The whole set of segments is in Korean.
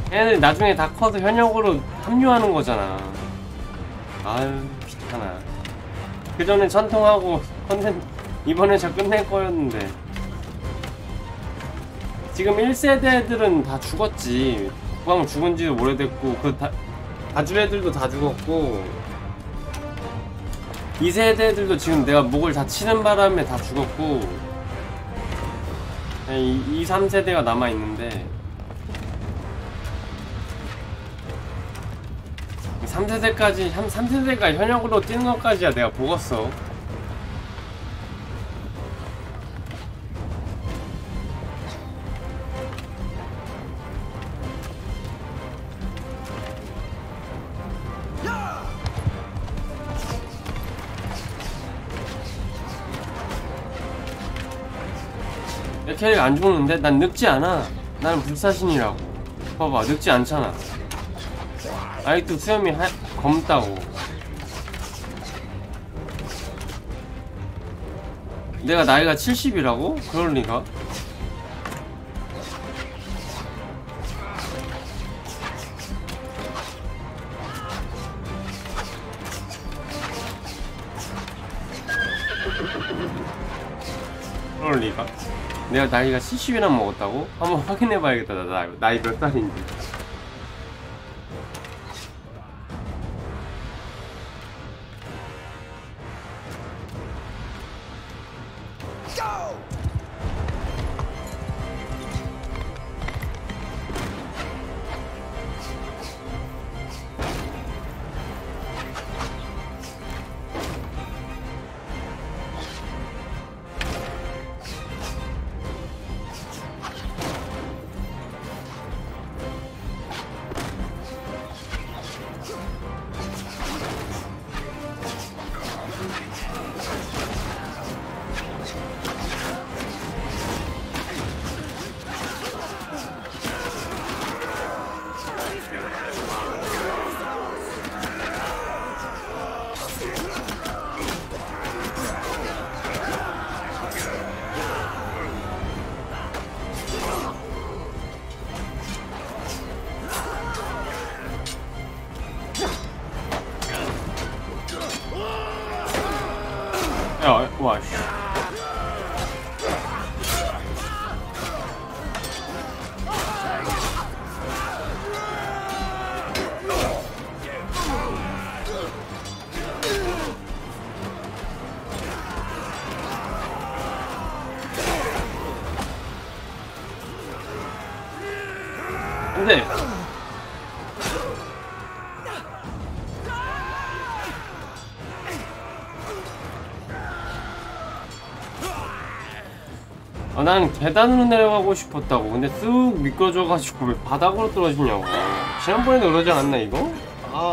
얘네들 나중에 다 커서 현역으로 합류하는 거잖아. 아유 귀찮아. 그 전에 전통하고 컨텐츠 이번에 저 끝낼 거였는데. 지금 1세대 애들은 다 죽었지. 국왕 죽은 지도 오래됐고, 그 다주 애들도 다 죽었고, 2세대 애들도 지금 내가 목을 다 치는 바람에 다 죽었고, 2, 3세대가 남아있는데, 3세대까지, 3세대가 현역으로 뛰는 것까지야 내가 보겠어. 내 캐릭 안 죽는데? 난 늙지 않아. 나는 불사신이라고. 봐봐, 늙지 않잖아. 아직도 수염이 검다고. 내가 나이가 70이라고? 그럴리가? 그럴리가? 내가 나이가 70이나 먹었다고? 한번 확인해봐야겠다. 나이 몇 살인지. 야, 와, 씨. 근데 난 계단으로 내려가고 싶었다고. 근데 쑥 미끄러져가지고 왜 바닥으로 떨어지냐고. 지난번에도 그러지 않았나 이거? 아.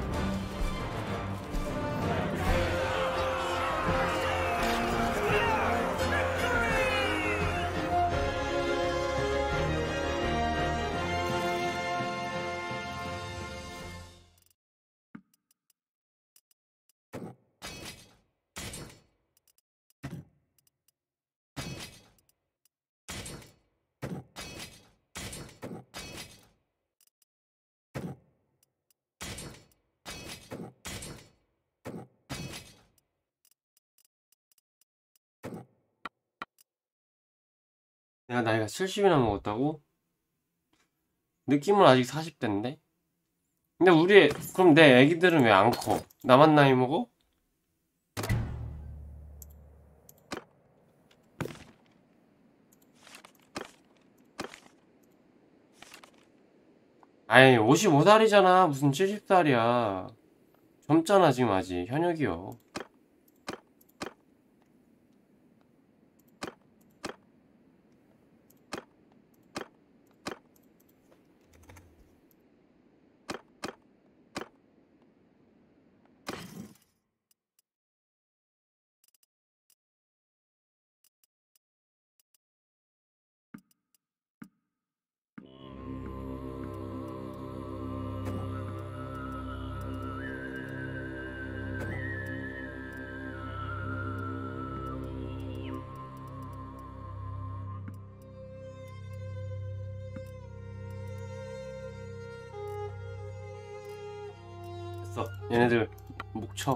내가 나이가 70이나 먹었다고? 느낌은 아직 40대인데? 근데 그럼 내 애기들은 왜 안 커? 나만 나이 먹어? 아이, 55살이잖아. 무슨 70살이야. 젊잖아, 지금 아직. 현역이요. 없어. 얘네들 목쳐.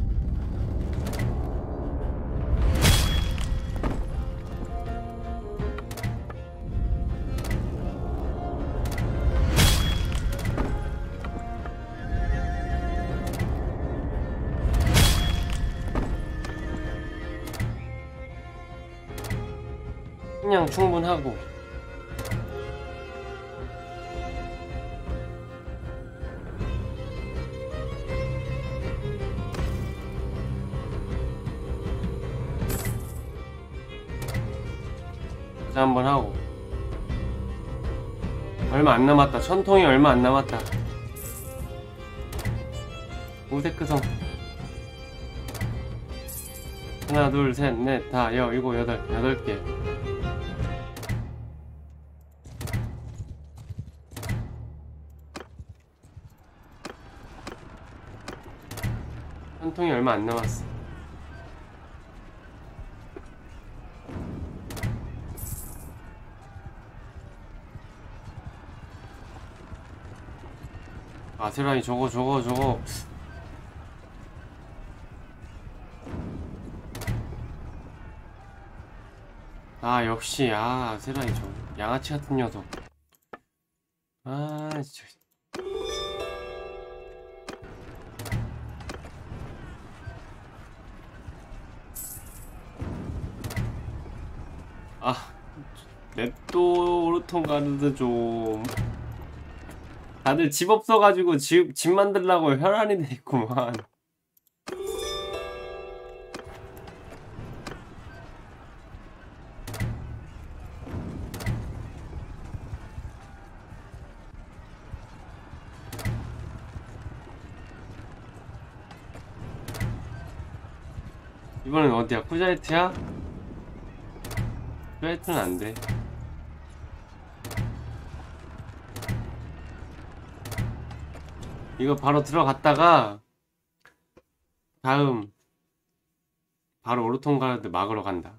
그냥 충분하고. 자, 한번 하고. 얼마 안 남았다. 천통이 얼마 안 남았다. 우세크성. 하나, 둘, 셋, 넷, 다, 여, 일곱, 여덟 개. 천통이 얼마 안 남았어. 아세라이 저거. 아 역시 아세라이 저거 양아치 같은 녀석. 아 진짜. 아 냅도 오르톤 가르드 좀. 다들 집 없어가지고 집 만들라고 혈안이 돼 있구만. 이번엔 어디야? 쿠자이트야? 쿠자이트는 안 돼. 이거 바로 들어갔다가 다음 바로 오르톤 가르드 막으러 간다.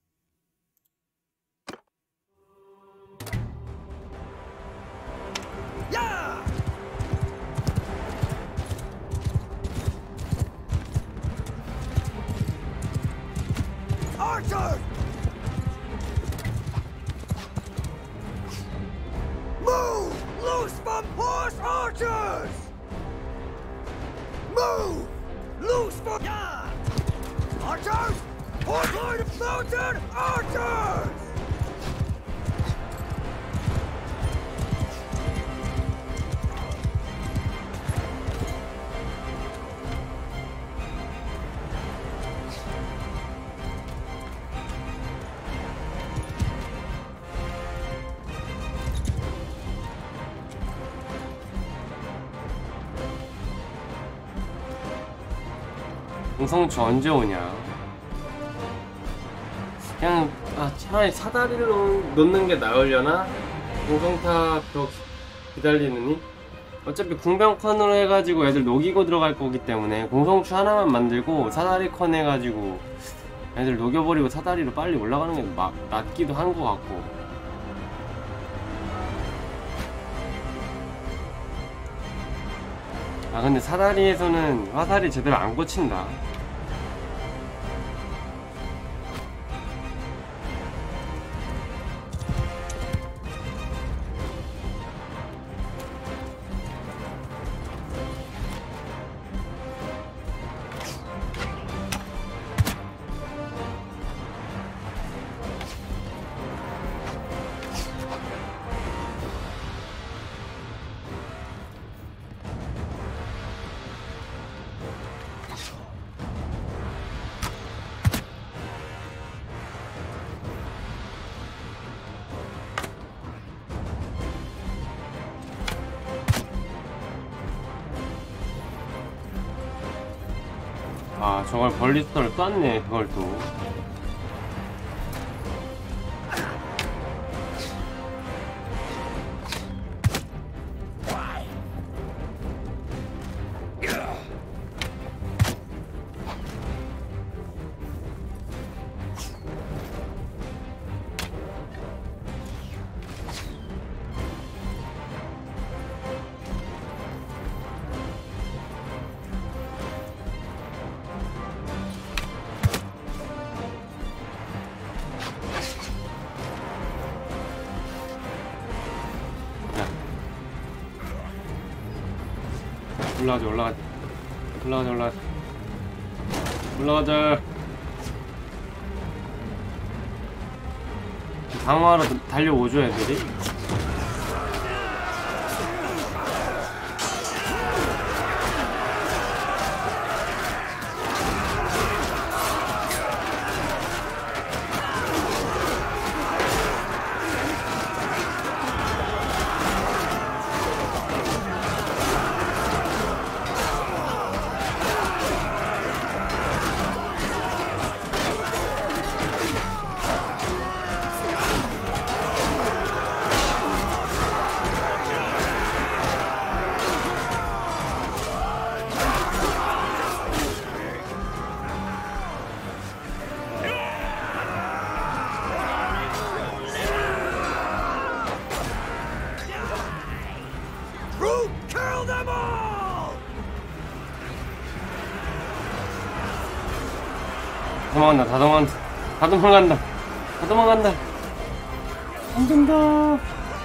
Archers! Move! Loose from horse archers! Move! Loose from... Yeah! Archers! Horse line of mountain archers! 공성추 언제 오냐? 그냥 차라리 사다리를 놓는 게 나으려나? 공성탑 벽 기다리느니? 어차피 궁병컨으로 해가지고 애들 녹이고 들어갈 거기 때문에 공성추 하나만 만들고 사다리 컨 해가지고 애들 녹여버리고 사다리로 빨리 올라가는 게 낫기도 한 것 같고. 근데 사다리에서는 화살이 제대로 안 꽂힌다. 저걸 벌리스터를 쐈네. 그걸 또 올라가자 올라가자 올라가자 올라가자 올라가자. 강화하러 달려오죠 애들이. Root, kill them all! 도망간다. 다 도망간다. 다 도망간다. 다 도망간다. 안 된다.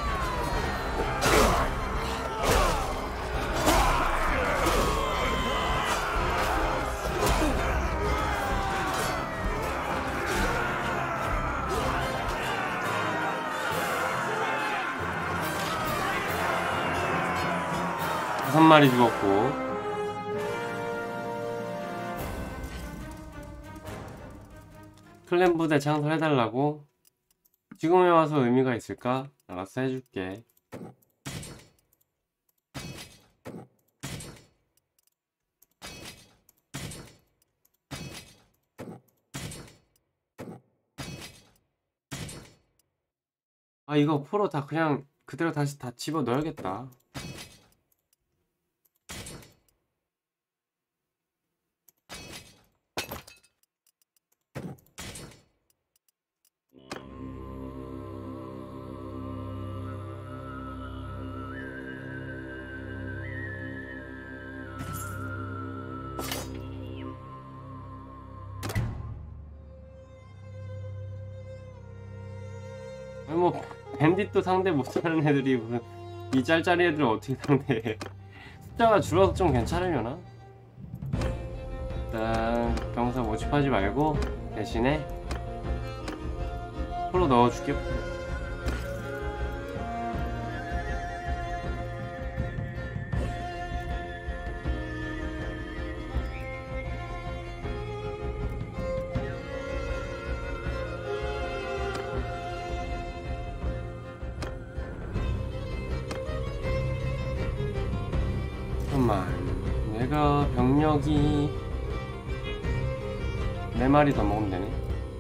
다섯 마리 죽었고. 클랜 부대 창설해달라고? 지금에 와서 의미가 있을까? 알았어, 해줄게. 아, 이거 포로 다 그냥 그대로 다시 다 집어 넣어야겠다. 아니 뭐 밴딧도 상대 못하는 애들이 무슨 이 짤짤이 애들을 어떻게 상대해. 숫자가 줄어서 좀 괜찮으려나? 일단 병사 모집하지 말고 대신에 프로 넣어줄게. 잠깐만, 내가 병력이 4마리 더 먹으면 되네.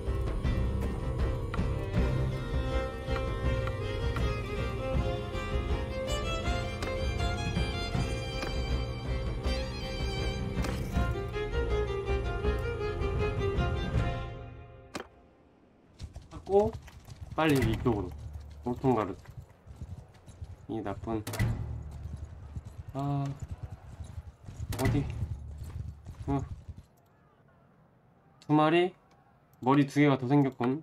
하고 빨리 이쪽으로 보통가루. 이 나쁜. 아 어디? 2마리? 머리 2개가 더 생겼군.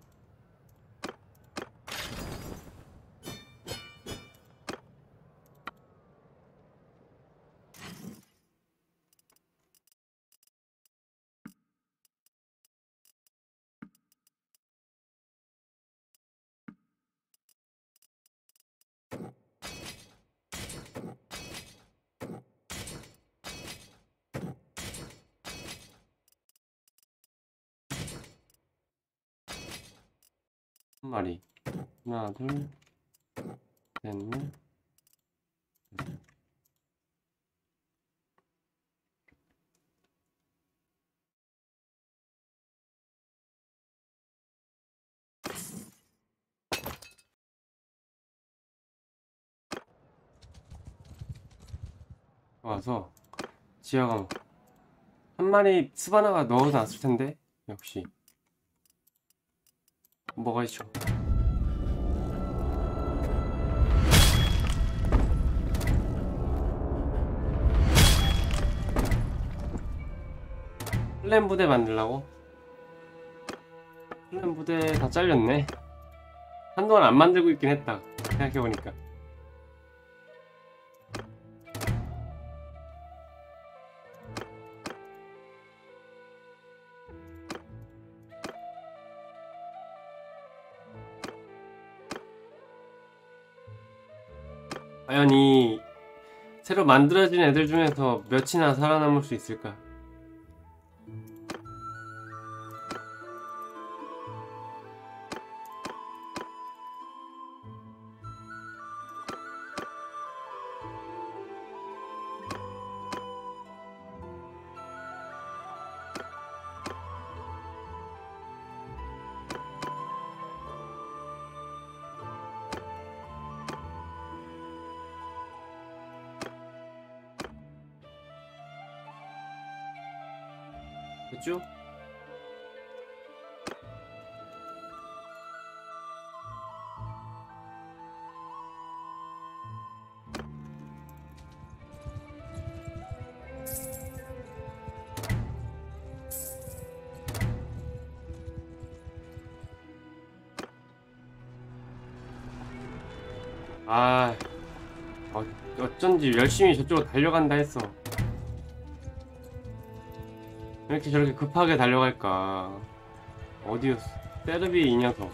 한 마리. 하나, 둘, 셋, 넷. 와서 지하가 한 마리 스바나가 넣어놨을 텐데 역시 뭐가 있죠? 클랜 부대 만들라고? 클랜 부대 다 잘렸네. 한동안 안 만들고 있긴 했다 생각해보니까. 과연 이 새로 만들어진 애들 중에서 몇이나 살아남을 수 있을까? 됐죠? 아, 어쩐지 열심히 저쪽으로 달려간다 했어. 왜 이렇게 저렇게 급하게 달려갈까? 어디였어? 세르비 이 녀석.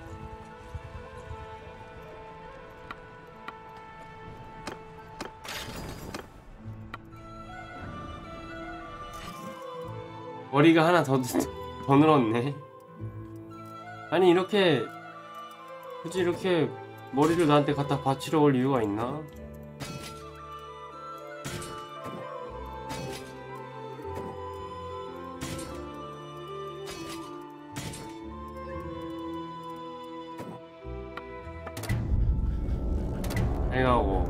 머리가 하나 더 늘었네. 아니 이렇게 굳이 이렇게 머리를 나한테 갖다 바치러 올 이유가 있나? 해가고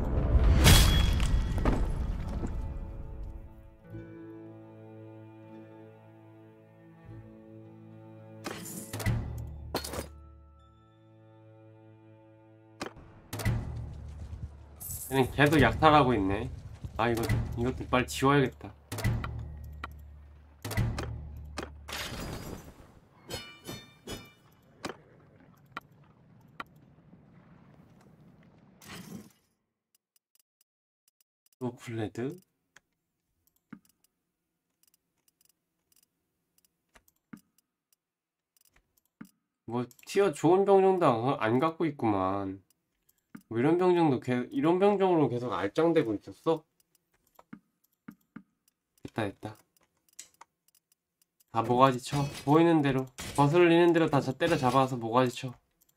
얘는 계속 약탈하고 있네. 아 이것도 빨리 지워야겠다. 노플레드 뭐 티어 좋은 병정도 안 갖고 있구만. 뭐 이런 병정도 이런 병정으로 계속 알짱대고 있었어? 됐다. 다 모가지 쳐. 보이는 대로 거슬리는 대로 다 때려잡아서 모가지 쳐.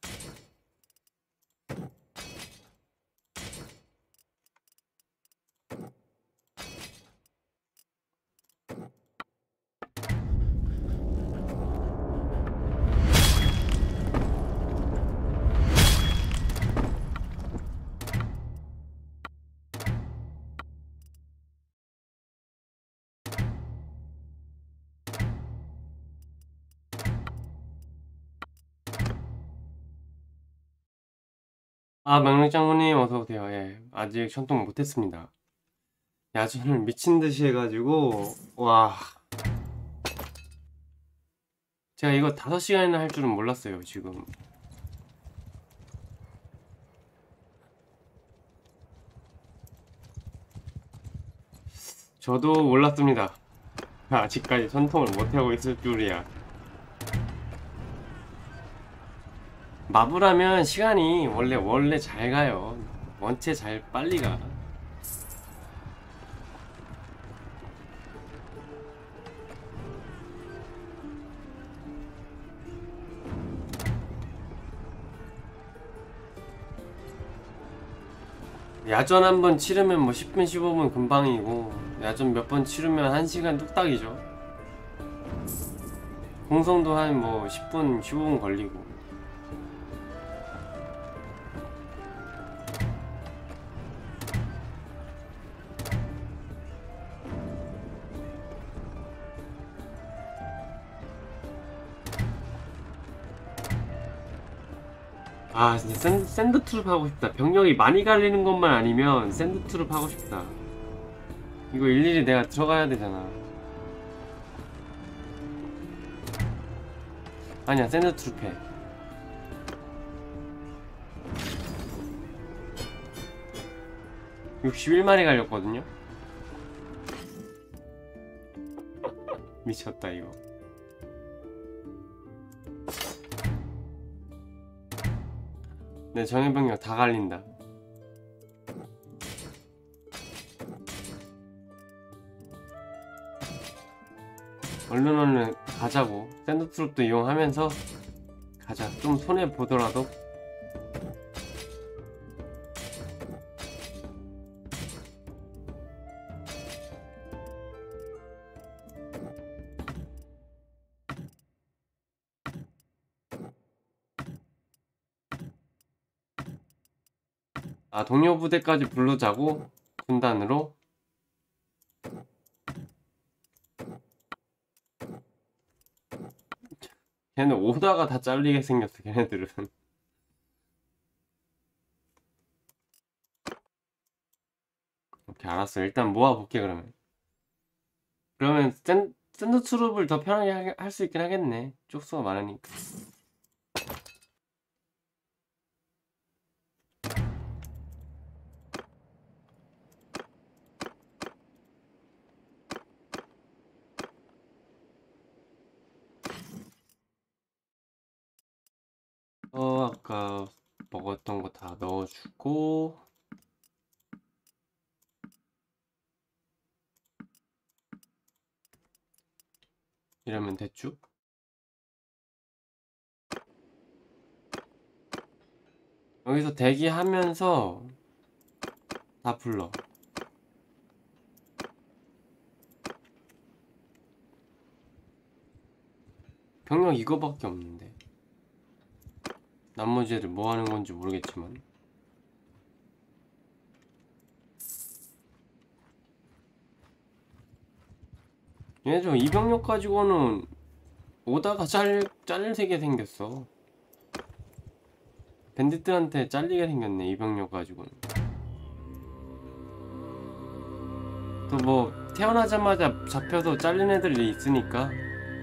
아, 명령장군님 어서오세요. 예, 아직 전통 못했습니다. 야전을 미친듯이 해가지고 와, 제가 이거 5시간이나 할 줄은 몰랐어요. 지금 저도 몰랐습니다. 아직까지 전통을 못하고 있을 줄이야. 마블하면 시간이 원래 잘 가요. 원체 잘 빨리 가. 야전 한 번 치르면 뭐 10분 15분 금방이고 야전 몇 번 치르면 1시간 뚝딱이죠. 공성도 한 뭐 10분 15분 걸리고. 아 진짜 샌드트룹 하고 싶다. 병력이 많이 갈리는 것만 아니면 샌드트룹 하고 싶다. 이거 일일이 내가 들어가야 되잖아. 아니야, 샌드트룹 해. (61마리) 갈렸거든요. 미쳤다 이거. 내 정예병력 다 갈린다. 얼른 가자고. 샌드트롭도 이용하면서 가자. 좀 손해 보더라도. 아, 동료 부대까지 부르자고? 군단으로? 걔는 오다가 다 잘리게 생겼어, 걔네들은. 오케이, 알았어. 일단 모아볼게, 그러면. 그러면 샌드트룹을 더 편하게 할 수 있긴 하겠네. 쪽수가 많으니까. 아까 먹었던 거 다 넣어주고. 이러면 됐죠? 여기서 대기하면서 다 불러. 병력 이거밖에 없는데. 나머지 애들 뭐 하는 건지 모르겠지만. 얘네 좀 이 병력 가지고는 오다가 잘릴 세게 생겼어. 밴디트한테 잘리게 생겼네, 이 병력 가지고는. 또 뭐 태어나자마자 잡혀서 잘린 애들이 있으니까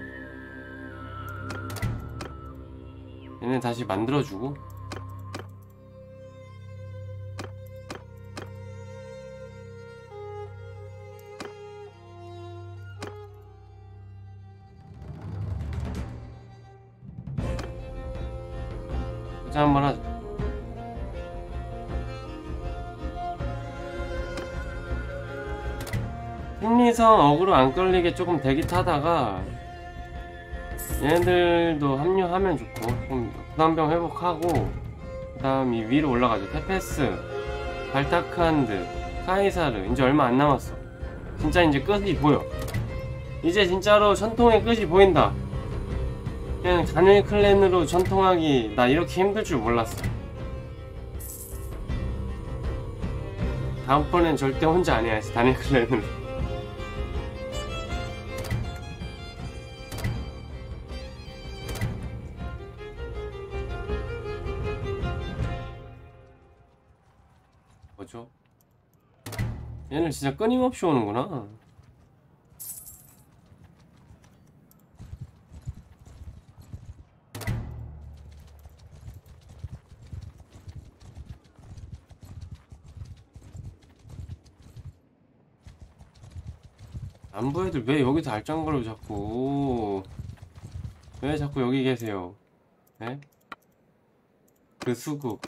얘네 다시 만들어주고. 자, 한번 하자. 심리성 어그로 안 끌리게 조금 대기 타다가 얘네들도 합류하면 좋고, 좀 부담병 회복하고, 그 다음 이 위로 올라가죠. 테페스, 발타크한드, 카이사르. 이제 얼마 안 남았어. 진짜 이제 끝이 보여. 이제 진짜로 전통의 끝이 보인다. 그냥 단일 클랜으로 전통하기, 나 이렇게 힘들 줄 몰랐어. 다음번엔 절대 혼자 안 해야지, 단일 클랜으로. 뭐죠? 얘는 진짜 끊임없이 오는구나. 남부 애들 왜 여기서 알짱거려 자꾸. 왜 자꾸 여기 계세요? 네? 그 수국.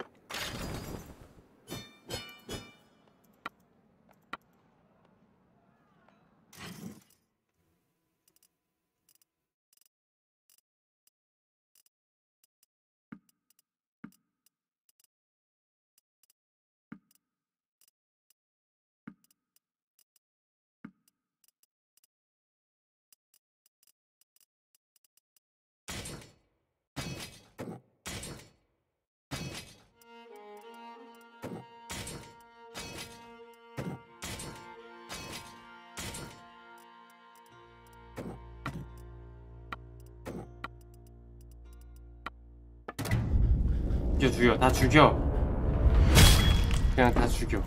죽여, 다 죽여. 그냥 다 죽여.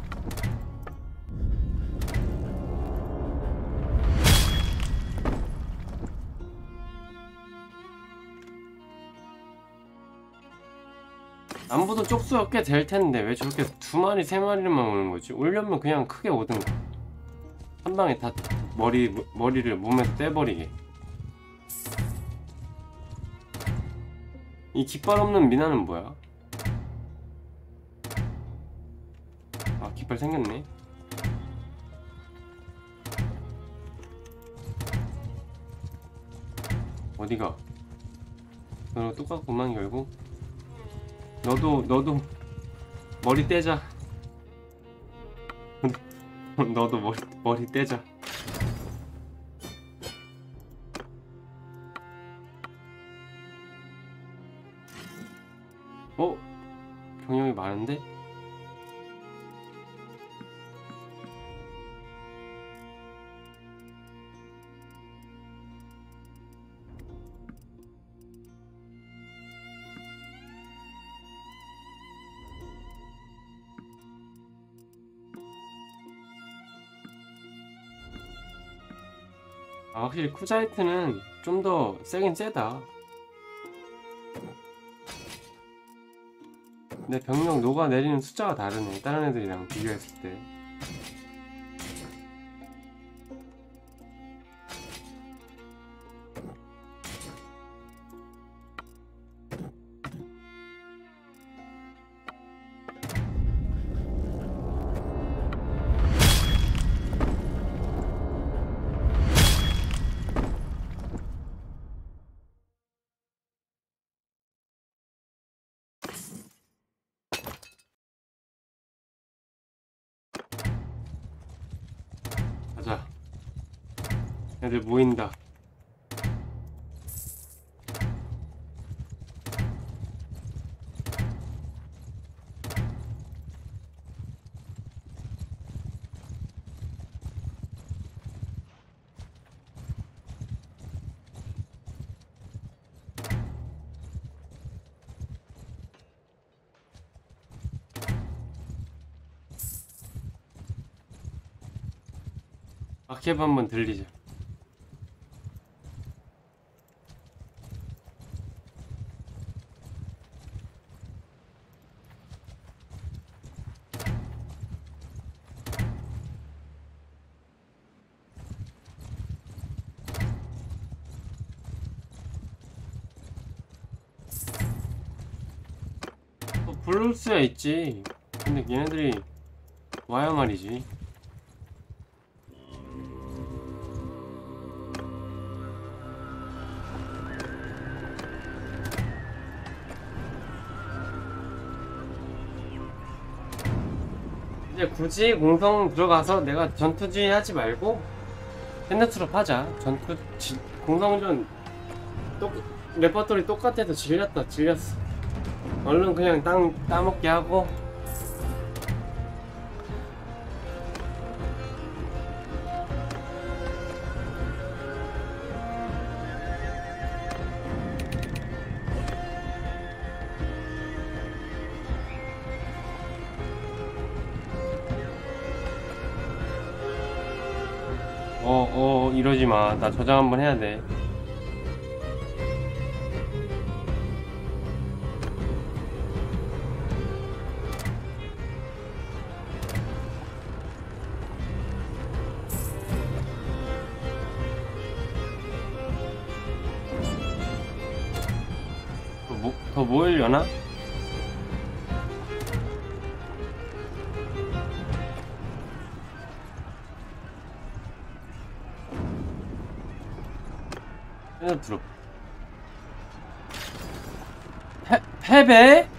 남부도 쪽수가 꽤 될 텐데 왜 저렇게 두 마리, 세 마리만 오는 거지? 오려면 그냥 크게 오든가. 한 방에 다 머리를 몸에서 떼버리게. 이 깃발 없는 미나는 뭐야? 아, 깃발 생겼네. 어디가? 너랑 똑같구만 결국. 너도 머리 떼자. 너도 머리 떼자. 어? 경력이 많은데? 아, 확실히 쿠자이트는 좀 더 세긴 세다. 근데 병력 녹아내리는 숫자가 다르네, 다른 애들이랑 비교했을 때. 가자. 애들 모인다. 아케브 한번 들리자. 부를 수야 있지. 근데 얘네들이 와야 말이지. 이제 굳이 공성 들어가서 내가 전투지 하지 말고 펜더트롭 하자. 공성전 레퍼토리 똑같아서 질렸어. 얼른 그냥 땅 따먹게 하고. 이러지 마. 나 저장 한번 해야 돼. 더 모이려나? 들어. 패배?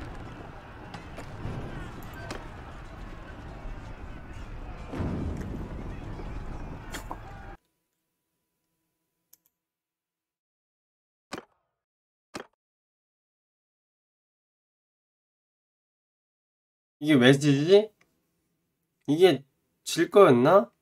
이게 왜 지지? 이게 질 거였나?